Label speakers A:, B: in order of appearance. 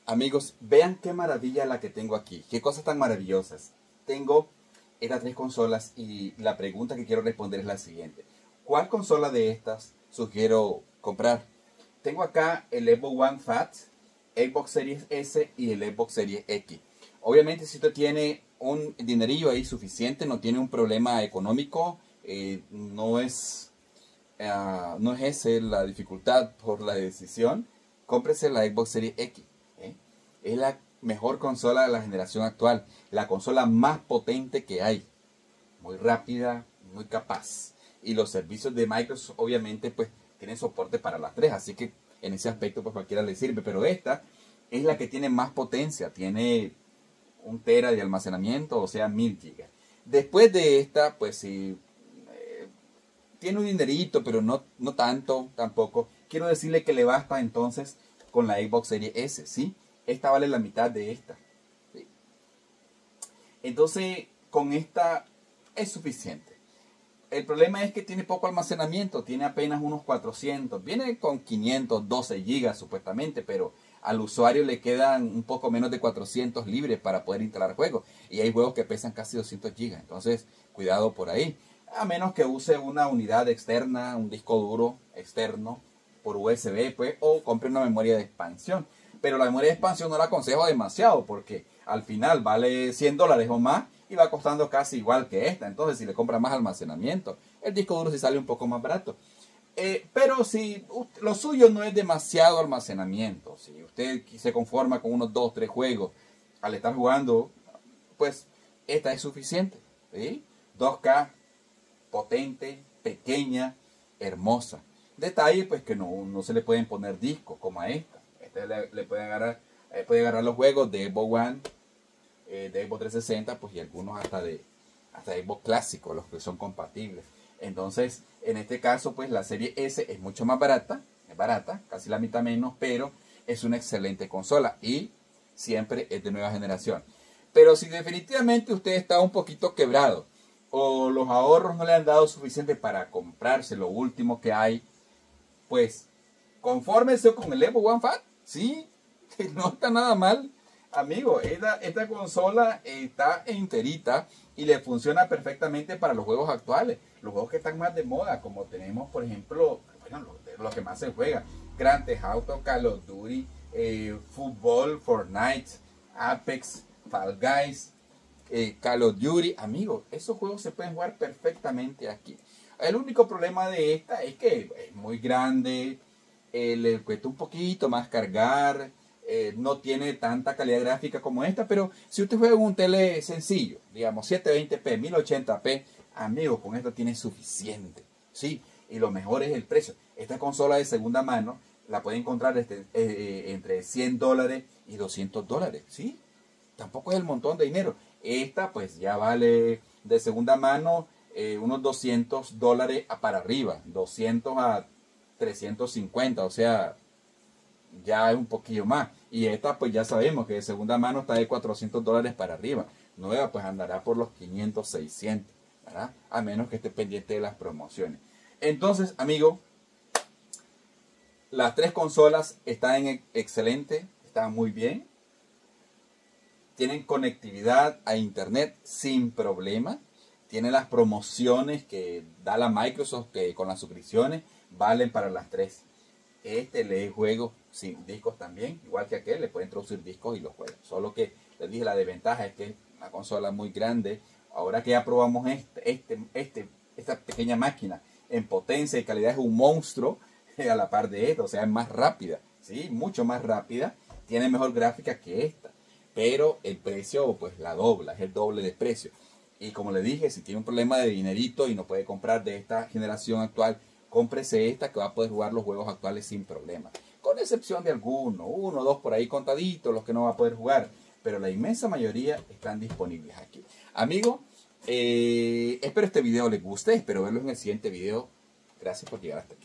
A: Amigos, vean qué maravilla la que tengo aquí. Qué cosas tan maravillosas. Tengo estas tres consolas y la pregunta que quiero responder es la siguiente. ¿Cuál consola de estas sugiero comprar? Tengo acá el Xbox One Fat, Xbox Series S y el Xbox Series X. Obviamente si usted tiene un dinerillo ahí suficiente, no tiene un problema económico, no es esa la dificultad por la decisión, cómprese la Xbox Series X. Es la mejor consola de la generación actual, la consola más potente que hay, muy rápida, muy capaz. Y los servicios de Microsoft obviamente pues tienen soporte para las tres, así que en ese aspecto pues cualquiera le sirve. Pero esta es la que tiene más potencia, tiene 1 tera de almacenamiento, o sea 1000 gigas. Después de esta pues sí, tiene un dinerito, pero no tanto tampoco. Quiero decirle que le basta entonces con la Xbox Series S, ¿sí? Esta vale la mitad de esta, ¿sí? Entonces con esta es suficiente. El problema es que tiene poco almacenamiento, tiene apenas unos 400, viene con 512 gigas supuestamente, pero al usuario le quedan un poco menos de 400 libres para poder instalar juegos. Y hay juegos que pesan casi 200 gigas, entonces cuidado por ahí. A menos que use una unidad externa, un disco duro externo por USB, pues, o compre una memoria de expansión. Pero la memoria de expansión no la aconsejo demasiado porque al final vale $100 o más y va costando casi igual que esta. Entonces si le compra más almacenamiento, el disco duro sí sale un poco más barato. Pero si lo suyo no es demasiado almacenamiento, si usted se conforma con unos 2-3 juegos al estar jugando, pues esta es suficiente, ¿sí? 2K, potente, pequeña, hermosa. Detalle pues que no se le pueden poner discos como a esta. Le pueden puede agarrar los juegos de Xbox One, de Xbox 360, pues y algunos hasta Xbox clásico, los que son compatibles. Entonces, en este caso, pues la serie S es mucho más barata, es barata, casi la mitad menos, pero es una excelente consola y siempre es de nueva generación. Pero si definitivamente usted está un poquito quebrado o los ahorros no le han dado suficiente para comprarse lo último que hay, pues confórmese con el Xbox One Fat. Sí, no está nada mal, amigo. Esta consola está enterita y le funciona perfectamente para los juegos actuales. Los juegos que están más de moda, como tenemos, por ejemplo, bueno, los que más se juega. Grand Theft Auto, Call of Duty, Fútbol, Fortnite, Apex, Fall Guys, Call of Duty. Amigo, esos juegos se pueden jugar perfectamente aquí. El único problema de esta es que es muy grande, le cuesta un poquito más cargar, no tiene tanta calidad gráfica como esta, pero si usted juega en un tele sencillo, digamos 720p, 1080p, amigo, con esto tiene suficiente, ¿sí? Y lo mejor es el precio. Esta consola de segunda mano la puede encontrar entre $100 y $200, ¿sí? Tampoco es el montón de dinero. Esta pues ya vale de segunda mano unos $200 para arriba, 200 a 350, o sea, ya es un poquillo más. Y esta pues ya sabemos que de segunda mano está de $400 para arriba. Nueva pues andará por los 500, 600, ¿verdad? A menos que esté pendiente de las promociones. Entonces, amigo, las tres consolas están excelentes, están muy bien. Tienen conectividad a internet sin problema. Tienen las promociones que da la Microsoft, que con las suscripciones valen para las tres. Le juego sin discos también, igual que aquel, le puede introducir discos y los juega. Solo que les dije, la desventaja es que es una consola muy grande. Ahora que ya probamos esta pequeña máquina en potencia y calidad, es un monstruo a la par de esta, o sea, es más rápida, ¿sí? Mucho más rápida, tiene mejor gráfica que esta, pero el precio pues la dobla, es el doble de precio. Y como le dije, si tiene un problema de dinerito y no puede comprar de esta generación actual, cómprese esta que va a poder jugar los juegos actuales sin problema. Con excepción de uno o dos por ahí contaditos los que no va a poder jugar. Pero la inmensa mayoría están disponibles aquí. Amigo, espero este video les guste. Espero verlos en el siguiente video. Gracias por llegar hasta aquí.